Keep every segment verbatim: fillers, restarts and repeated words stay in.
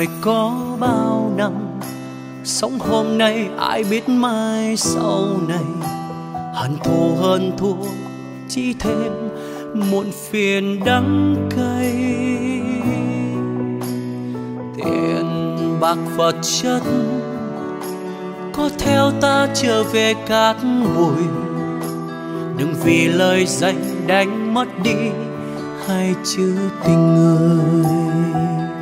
người có bao năm, sống hôm nay ai biết mai sau này. Hận thù hơn thua chỉ thêm muộn phiền đắng cay. Tiền bạc vật chất có theo ta trở về cát bụi. Đừng vì lời danh đánh mất đi hai chữ tình người.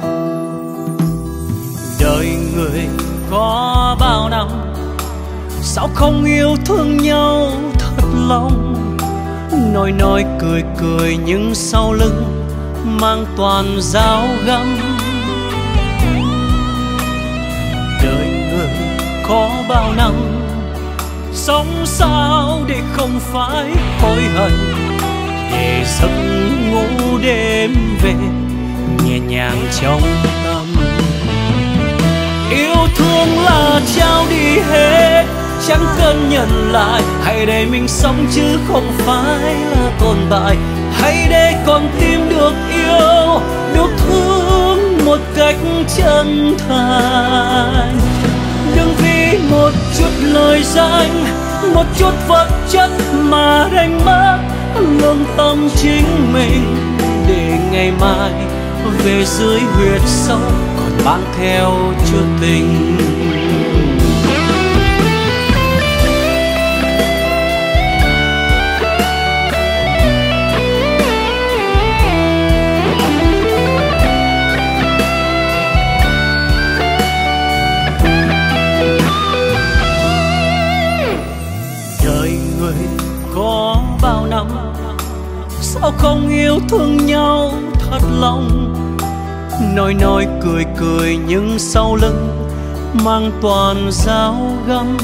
Đời người có bao năm, sao không yêu thương nhau thật lòng. Nói nói cười cười nhưng sau lưng mang toàn dao găm. Đời người có bao năm, sống sao để không phải hối hận. Để giấc ngủ đêm về nhẹ nhàng trong tâm. Yêu thương là trao đi hết, chẳng cần nhận lại. Hãy để mình sống chứ không phải là tồn tại. Hãy để con tim được yêu, được thương một cách chân thành. Đừng vì một chút lời danh, một chút vật chất mà đánh mất lương tâm chính mình. Để ngày mai về dưới huyệt sâu còn mang theo chút tình. Đời người có bao năm, sao không yêu thương nhau thật lòng. Nói nói cười cười nhưng sau lưng mang toàn dao găm.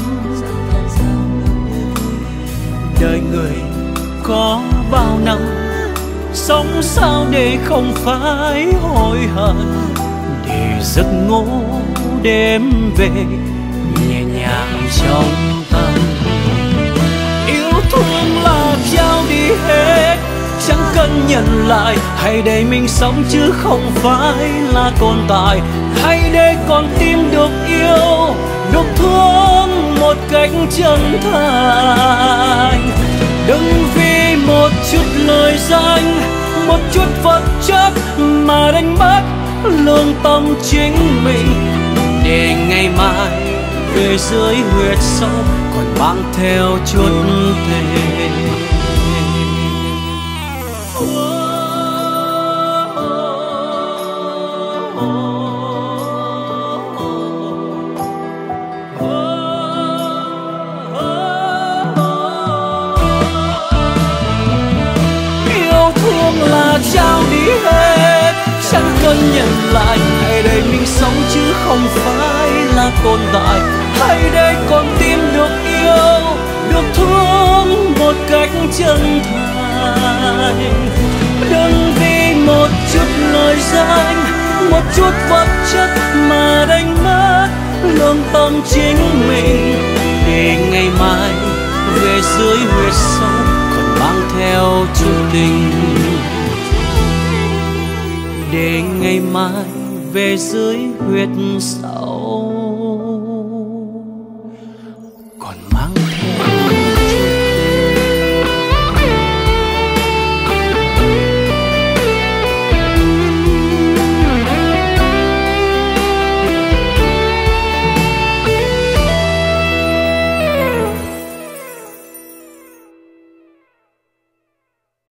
Đời người có bao năm, sống sao để không phải hối hận. Để giấc ngủ đêm về nhẹ nhàng trong tâm. Yêu thương là trao đi hết, chẳng cần nhận lại. Hãy để mình sống chứ không phải là tồn tại. Hãy để con tim được yêu, được thương một cách chân thành. Đừng vì một chút lời danh, một chút vật chất mà đánh mất lương tâm chính mình. Để ngày mai về dưới huyệt sâu còn mang theo chút tình. Trao đi hết, chẳng cần nhận lại. Hãy để mình sống chứ không phải là tồn tại. Hãy để con tim được yêu, được thương một cách chân thành. Đừng vì một chút lời danh, một chút vật chất mà đánh mất lương tâm chính mình. Để ngày mai về dưới huyệt sâu còn mang theo chút tình. Để ngày mai về dưới huyệt sâu